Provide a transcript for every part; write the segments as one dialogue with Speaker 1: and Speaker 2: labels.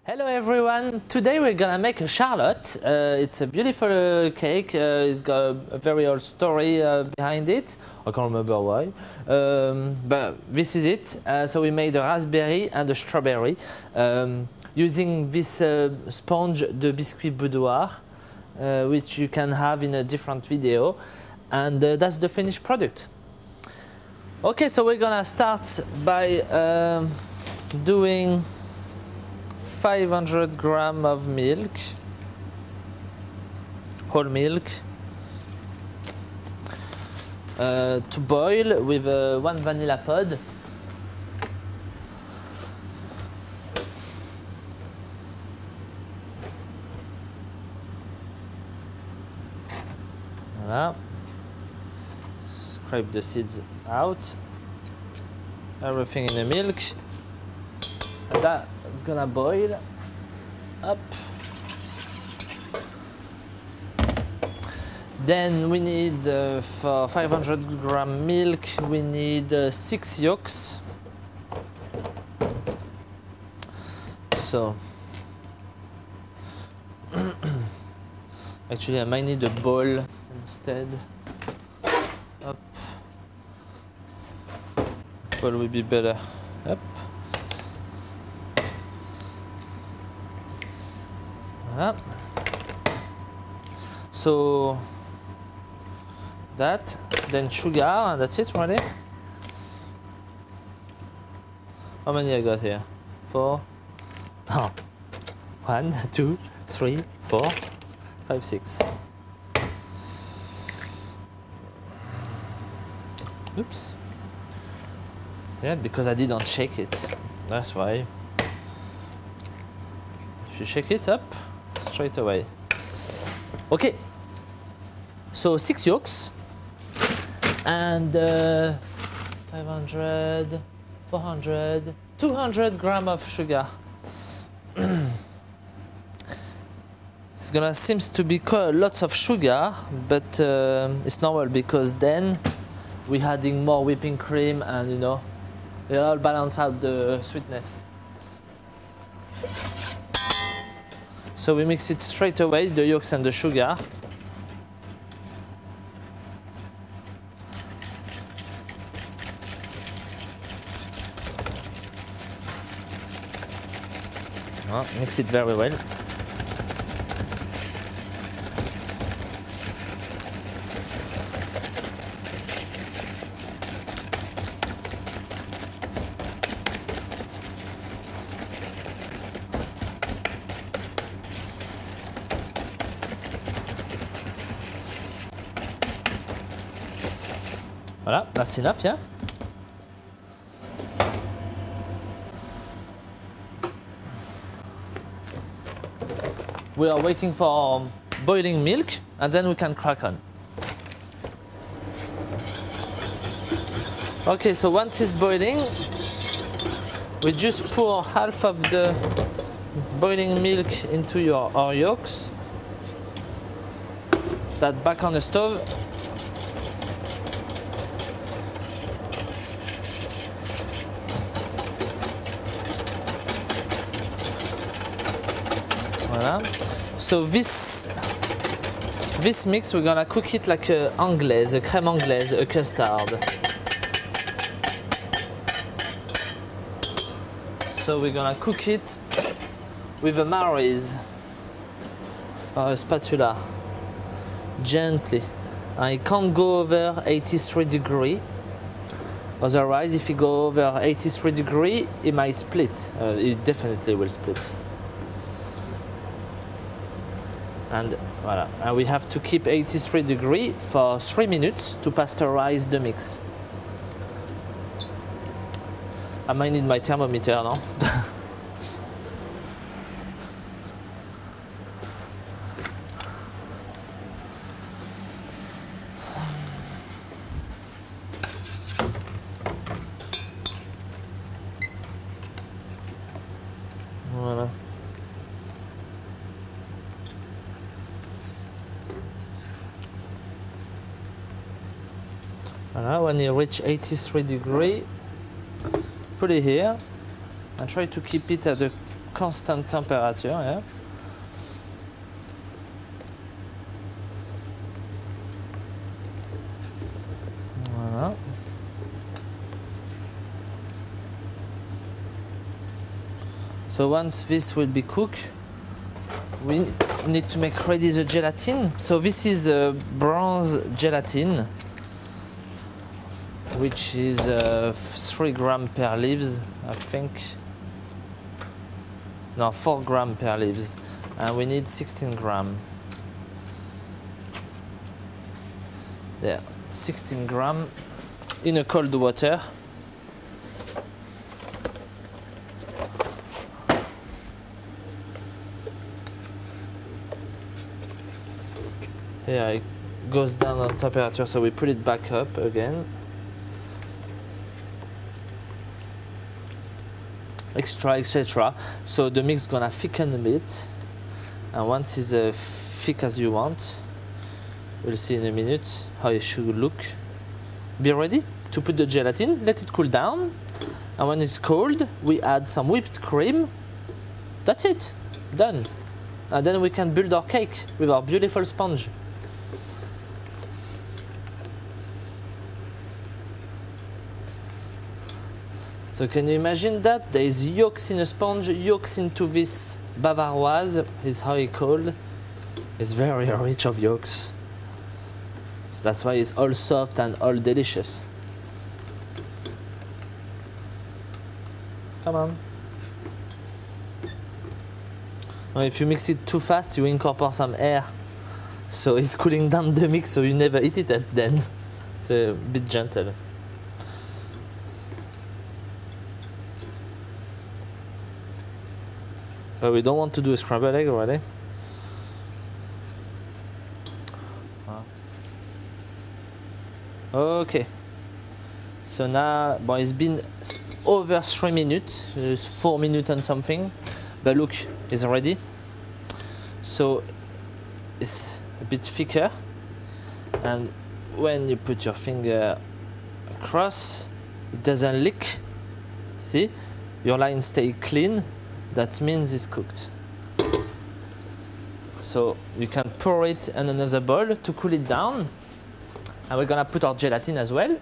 Speaker 1: Hello everyone! Today we're gonna make a charlotte. It's a beautiful cake. It's got a very old story behind it. I can't remember why. But this is it. So we made a raspberry and a strawberry using this sponge de biscuit boudoir, which you can have in a different video. And that's the finished product. Okay, so we're gonna start by doing 500 grams of milk, whole milk, to boil with one vanilla pod. Voilà. Scrape the seeds out. Everything in the milk. And that is gonna boil up. Then we need for 500 gram milk, we need 6 yolks. So actually I might need a bowl instead. Up. Bowl will be better. Up. So that, then sugar, and that's it really. How many I got here? 4. Oh. 1, 2, 3, 4, 5, 6. Oops. Yeah, because I didn't shake it. That's why. If you shake it up, straight away. Okay, so 6 yolks and 500, 400, 200 grams of sugar. It's gonna seems to be lots of sugar, but it's normal because then we're adding more whipping cream and you know it all balance out the sweetness. So we mix it straight away, the yolks and the sugar. Mix it very well. Voilà, that's enough, yeah? We are waiting for boiling milk and then we can crack on. Okay, so once it's boiling, we just pour half of the boiling milk into our yolks. That back on the stove. Voilà. So this mix, we're gonna cook it like a anglaise, a crème anglaise, a custard. So we're gonna cook it with a marise or a spatula, gently. And it can't go over 83 degrees. Otherwise, if you go over 83 degrees, it might split. It definitely will split. And voila, and we have to keep 83 degrees for 3 minutes to pasteurize the mix. I might need my thermometer now. Voilà. When you reach 83 degrees, put it here and try to keep it at a constant temperature, yeah. Voilà. So once this will be cooked, we need to make ready the gelatin. So this is bronze gelatin, which is 3 grams per leaves, I think. No, 4 grams per leaves, and we need 16 grams. There, 16 grams in a cold water. Here it goes down on temperature, so we put it back up again. Extra, etc. So the mix is gonna thicken a bit, and once it's thick as you want, we'll see in a minute how it should look. Be ready to put the gelatin, let it cool down, and when it's cold, we add some whipped cream. That's it, done. And then we can build our cake with our beautiful sponge. So can you imagine that? There is yolks in a sponge, yolks into this bavaroise, is how it's called. It's very rich of yolks. That's why it's all soft and all delicious. Come on. Well, if you mix it too fast, you incorporate some air. So it's cooling down the mix, so you never eat it at then. It's a bit gentle. But we don't want to do a scrambled egg already. Okay. So now, well, it's been over 3 minutes. It's 4 minutes and something. But look, it's ready. So it's a bit thicker. And when you put your finger across, it doesn't leak. See? Your lines stay clean. That means it's cooked. So you can pour it in another bowl to cool it down. And we're gonna put our gelatin as well.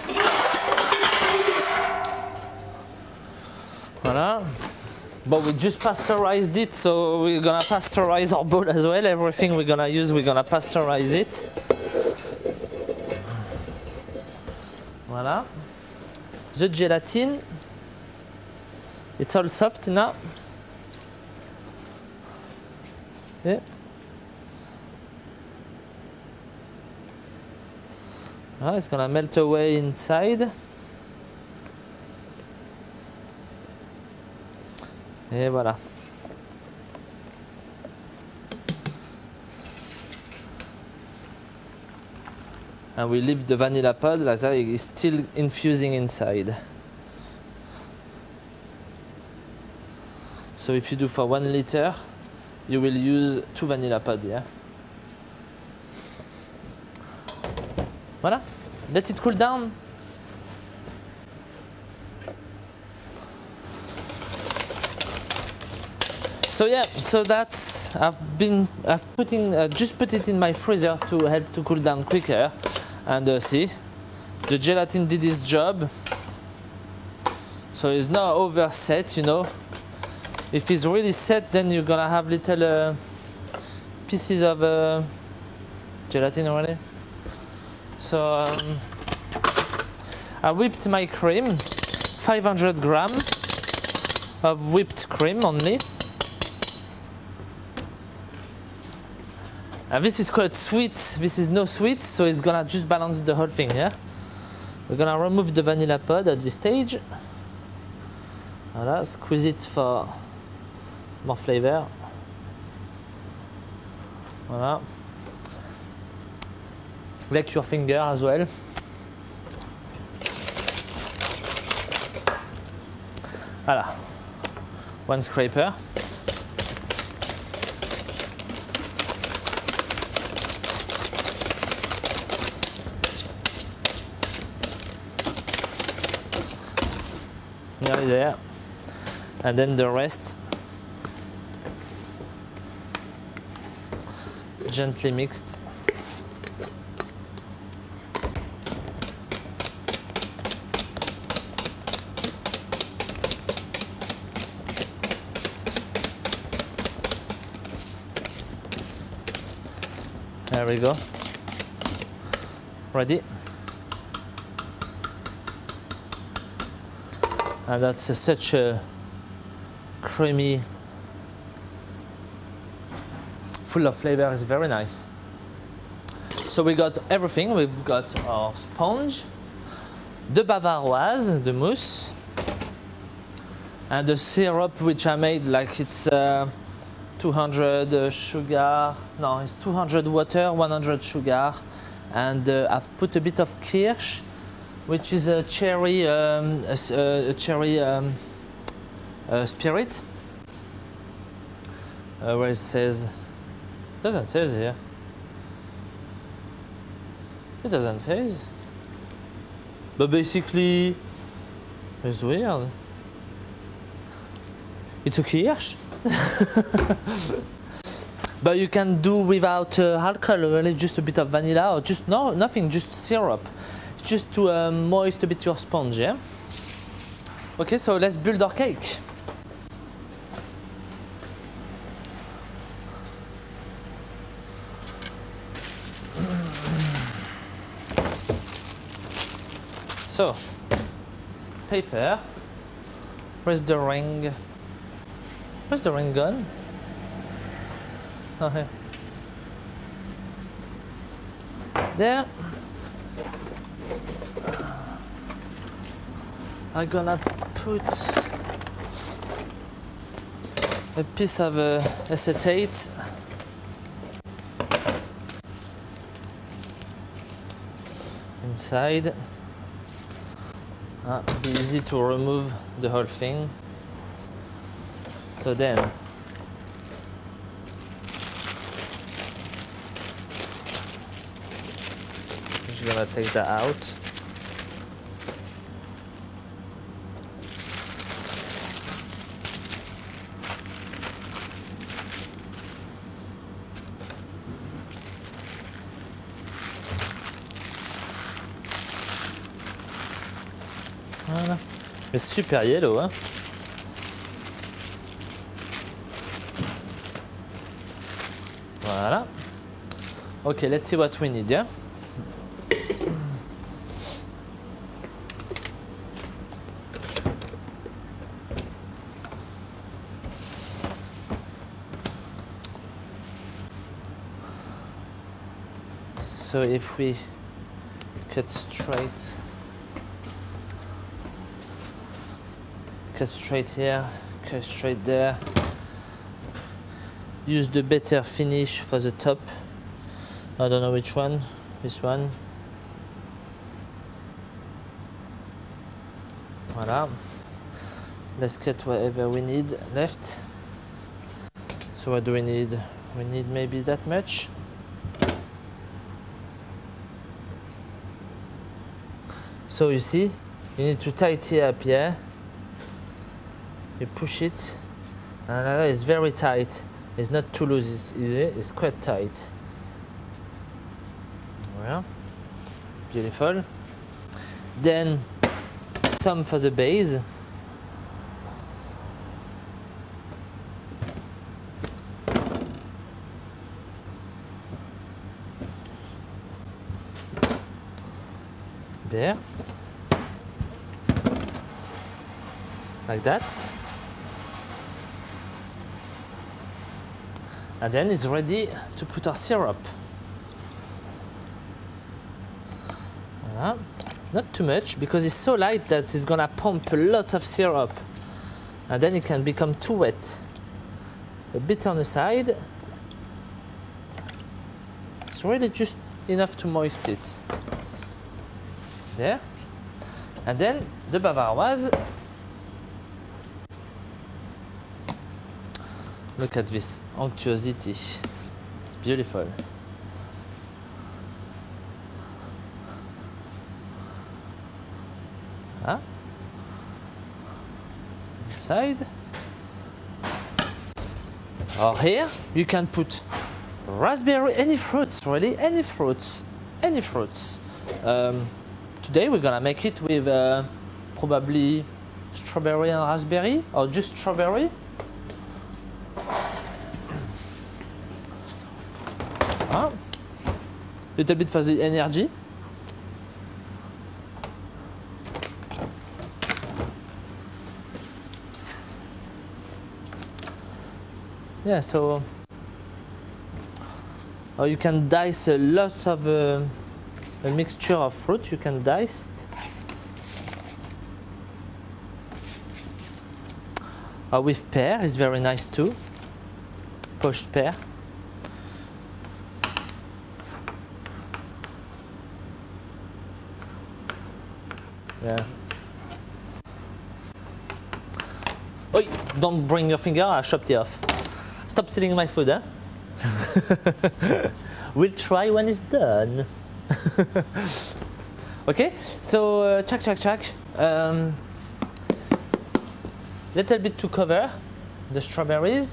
Speaker 1: Voilà. But we just pasteurized it, so we're gonna pasteurize our bowl as well. Everything we're gonna use, we're gonna pasteurize it. Voilà. The gelatin, it's all soft now. Yeah. It's gonna melt away inside. Et voilà. And we leave the vanilla pod like that, it's still infusing inside. So if you do for 1 liter, you will use 2 vanilla pods, yeah? Voilà, let it cool down. So yeah, so that's, just put it in my freezer to help to cool down quicker. And see, the gelatin did its job. So it's not over set, you know. If it's really set, then you're gonna have little pieces of gelatin already. So I whipped my cream, 500 grams of whipped cream only. And this is quite sweet, this is no sweet, so it's gonna just balance the whole thing, yeah? We're gonna remove the vanilla pod at this stage. Voilà, squeeze it for more flavor. Voilà. Lick your finger as well. Voilà. 1 scraper. Nearly there. And then the rest gently mixed. There we go. Ready. And that's such a creamy, full of flavor. It's very nice. So we got everything. We've got our sponge, the bavaroise, the mousse, and the syrup, which I made like it's 200 sugar. No, it's 200 water, 100 sugar, and I've put a bit of kirsch, which is a cherry, spirit. Where it says, doesn't say here. It doesn't say. But basically, it's weird. It's a kirsch. But you can do without alcohol, really just a bit of vanilla, or just nothing, just syrup. Just to moist a bit your sponge, yeah? Okay, so let's build our cake. So, paper. Where's the ring? Where's the ring gone? Oh, here. There. I'm gonna put a piece of acetate inside. Be easy to remove the whole thing. So then I'm just gonna take that out. Voilà. C'est super yellow, hein? Voilà. Okay, let's see what we need, yeah? So if we cut straight here, cut straight there. Use the better finish for the top. I don't know which one. This one. Voilà. Let's cut whatever we need left. So what do we need? We need maybe that much. So you see, you need to tighten up here. You push it, and it's very tight. It's not too loose, it's quite tight. Voilà. Beautiful. Then some for the base. There. Like that. And then it's ready to put our syrup. Voilà. Not too much, because it's so light that it's gonna pump a lot of syrup. And then it can become too wet. A bit on the side. It's really just enough to moist it. There. And then the bavaroise. Look at this unctuosity. It's beautiful. Inside. Or here, you can put raspberry, any fruits really, any fruits, any fruits. Today we're gonna make it with probably strawberry and raspberry, or just strawberry. Little bit for the energy. Yeah, so you can dice a lot of a mixture of fruit. You can dice. With pear is very nice too. Poached pear. Yeah. Oi, don't bring your finger, I chopped it off. Stop stealing my food, huh? We'll try when it's done. Okay, so check. Little bit to cover the strawberries.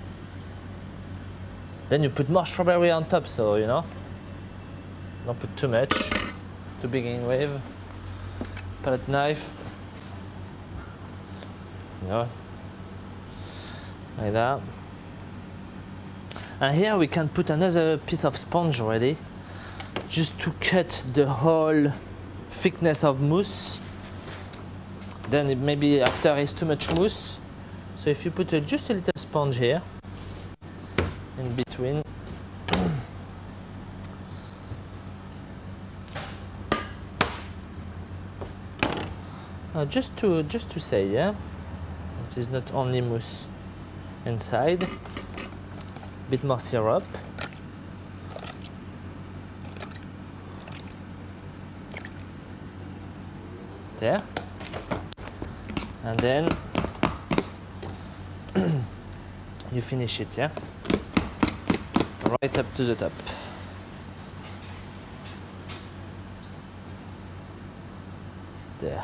Speaker 1: Then you put more strawberry on top, so you know. Don't put too much to begin with. Palette knife. Yeah. Like that. And here we can put another piece of sponge ready, just to cut the whole thickness of mousse. Then maybe after it's too much mousse. So if you put just a little sponge here, in between. Just to say, yeah, it is not only mousse inside. Bit more syrup. There. And then you finish it, yeah? Right up to the top. There.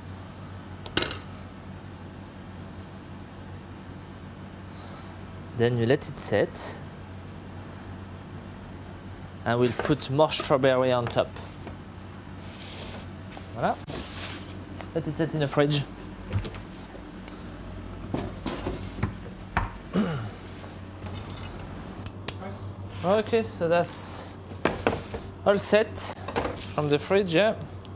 Speaker 1: Then you let it set, and we'll put more strawberry on top. Voilà. Let it set in the fridge. Okay, so that's all set from the fridge, yeah.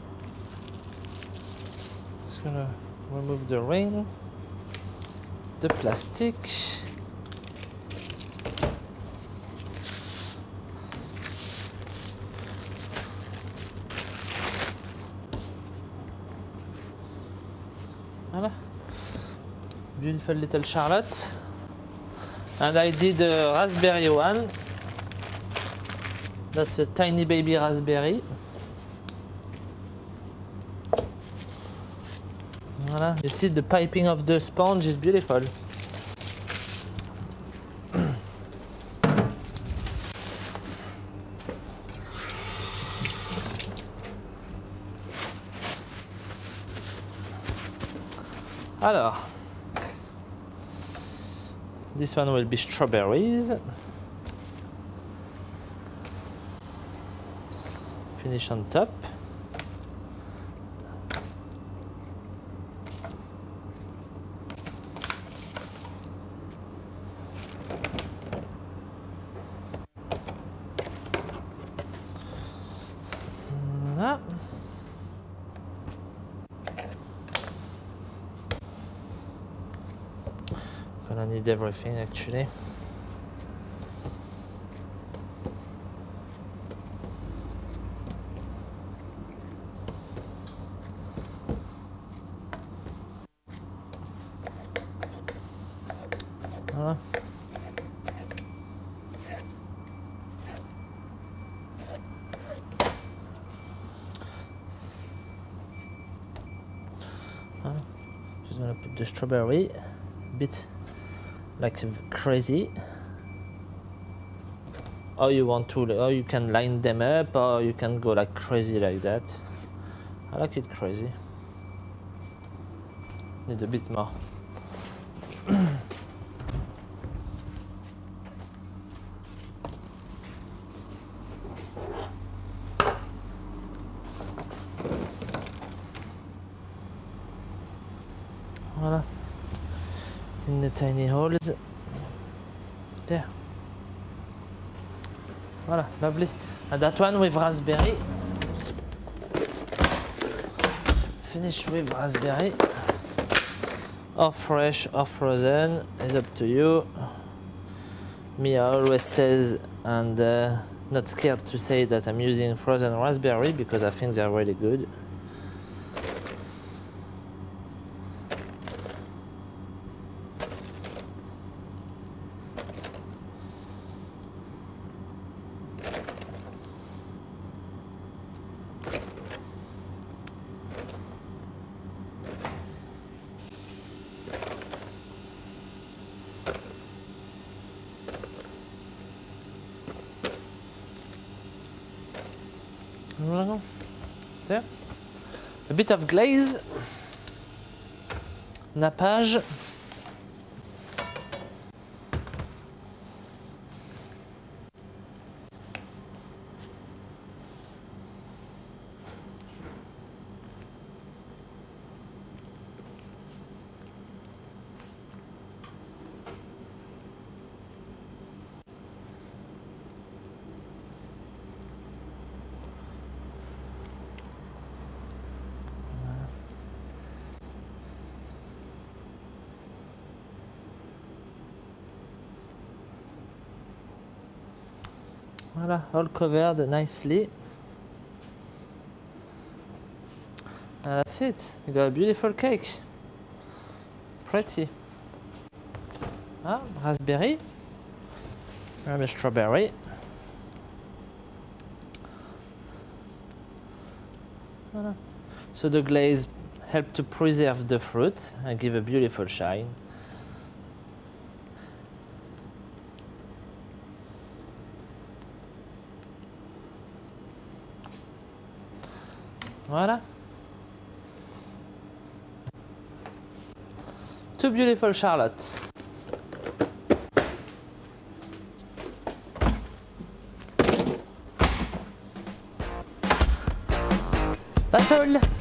Speaker 1: Just gonna remove the ring, the plastic. Voilà. Beautiful little charlotte. And I did a raspberry one. That's a tiny baby raspberry. Voilà. You see the piping of the sponge is beautiful. Alors, this one will be strawberries. Finish on top. Voilà. Gonna need everything actually. Voilà. Just gonna put the strawberry a bit like crazy. Or you want to, or you can line them up, or you can go like crazy like that. I like it crazy. Need a bit more. tiny holes. There. Voila, lovely. And that one with raspberry. Finish with raspberry. Or fresh or frozen, is up to you. Me, I always says, and not scared to say that I'm using frozen raspberry because I think they're really good. There. A bit of glaze, nappage. Voila, all covered nicely. And that's it. You got a beautiful cake. Pretty. Ah, raspberry. And a strawberry. Voila. So the glaze helps to preserve the fruit and give a beautiful shine. Voila. Two beautiful charlottes. That's all.